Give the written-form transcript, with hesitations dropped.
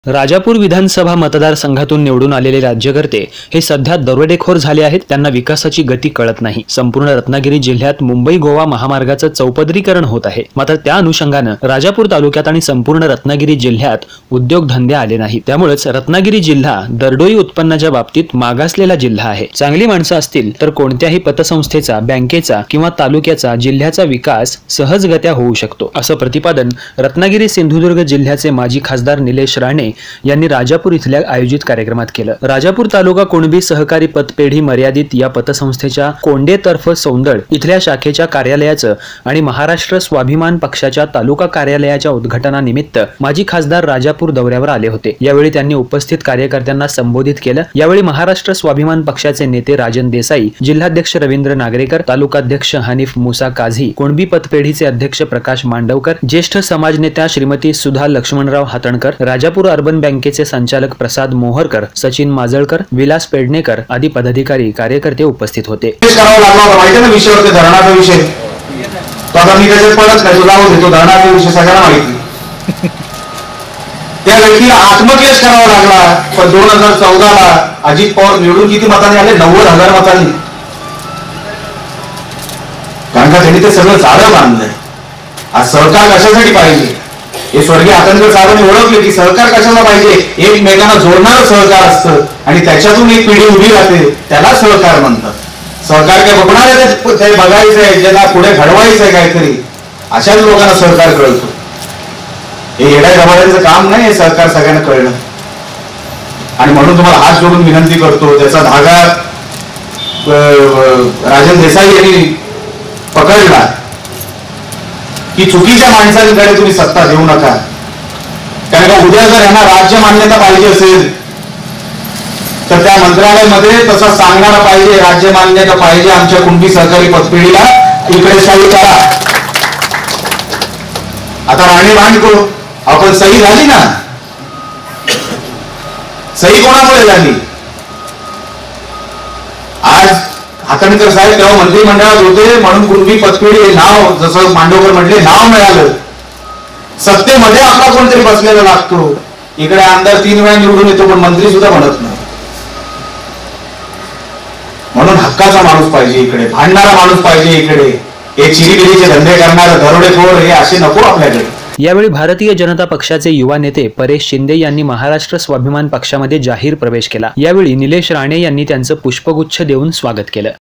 राजापूर विधानसभा मतदारसंघातून निवडून आलेले राज्यकर्ते हे सध्या दरोडेखोर झाले आहेत। त्यांना विकासाची गती कळत नाही। संपूर्ण रत्नागिरी जिल्ह्यात मुंबई गोवा महामार्गाचं चौपदरीकरण होत आहे, मात्र त्या अनुषंगाने राजापूर तालुक्यात आणि संपूर्ण रत्नागिरी जिल्ह्यात उद्योगधंदे आले नाहीत। त्यामुळेच रत्नागिरी जिल्हा दरडोई उत्पन्नाच्या बाबतीत मागासलेला जिल्हा आहे। चांगली माणसं असतील तर कोणत्याही पतसंस्थेचा, बँकेचा किंवा तालुक्याचा, जिल्ह्याचा विकास सहजगत्या होऊ शकतो, असं प्रतिपादन रत्नागिरी सिंधुदुर्ग जिल्ह्याचे माजी खासदार निलेश राणे यांनी राजापूर इथल्या आयोजित कार्यक्रमात केलं। राजापूर तालुका कुणबी सहकारी पतपेढी मर्यादित या पतसंस्थेच्या कोंडेतर्फ सौंदळ इथल्या शाखेच्या कार्यालयाचं आणि महाराष्ट्र स्वाभिमान पक्षाच्या तालुका कार्यालयाच्या उद्घाटनानिमित्त माजी खासदार राजापूर दौऱ्यावर आले होते। यावेळी त्यांनी उपस्थित कार्यकर्त्यांना संबोधित केलं। यावेळी महाराष्ट्र स्वाभिमान पक्षाचे नेते राजन देसाई, जिल्हाध्यक्ष रवींद्र नागरेकर, तालुकाध्यक्ष हनीफ मुसा काझी, कुणबी पतपेढीचे अध्यक्ष प्रकाश मांडवकर, ज्येष्ठ समाजनेत्या श्रीमती सुधा लक्ष्मणराव हातणकर, राजापूर अर्बन बँकेचे संचालक प्रसाद मोहरकर, सचिन माजळकर, विलास पेडणेकर आदी पदाधिकारी कार्यकर्ते उपस्थित होते। त्या व्यक्तीला आत्मक्लेश करावा लागला, पण 2014 ला अजित पवार निवडून किती मतांनी आले? 90,000 मतांनी। कारण का त्यांनी ते सगळं झाडं बांधलंय। आज सरकार कशासाठी पाहिजे हे स्वर्गीय हातणकर साहेबांनी ओळखले की सरकार कशाला पाहिजे, एकमेकांना जोडणारं सहकार असतं आणि त्याच्यातून एक पिढी उभी राहते, त्याला सहकार म्हणतात। सहकार काय बघणार आहे, ते बघायचंय, ज्यांना पुढे घडवायचंय काहीतरी, अशाच लोकांना सहकार कळतो। हे येड्या गवाड्यांचं काम नाही, हे सहकार सगळ्यांना कळलं। आणि म्हणून तुम्हाला हात जोडून विनंती करतो, त्याचा धागा राजन देसाई यांनी पकडला की चुकीच्या माणसांकडे तुम्ही सत्ता देऊ नका। कारण का उद्या जर यांना राज्य मान्यता पाहिजे असेल तर त्या मंत्रालयामध्ये तसं सांगणारा पाहिजे, राज्य मान्यता पाहिजे आमच्या कुणबी सहकारी पतपेढीला, इकडे सही करा। आता राणे बांधको आपण सही झाली ना, सही कोणामुळे झाली? आज हातणकर साहेब तेव्हा मंत्रिमंडळात होते म्हणून कुणबी पतपेढी हे नाव, जसं मांडवकर म्हटले, नाव मिळालं। सत्तेमध्ये आपला कोणतरी बसलेला लागतो। इकडे आमदार 3 वेळा निवडून येतो पण मंत्री सुद्धा म्हणत नाही। म्हणून हक्काचा माणूस पाहिजे इकडे, भांडणारा माणूस पाहिजे इकडे। हे चिरीबिरीचे धंदे करणारे दरोडेखोर हे असे नको आपल्याकडे। यावेळी भारतीय जनता पक्षाचे युवा नेते परेश शिंदे यांनी महाराष्ट्र स्वाभिमान पक्षामध्ये जाहीर प्रवेश केला। यावेळी निलेश राणे यांनी त्यांचं पुष्पगुच्छ देऊन स्वागत केलं।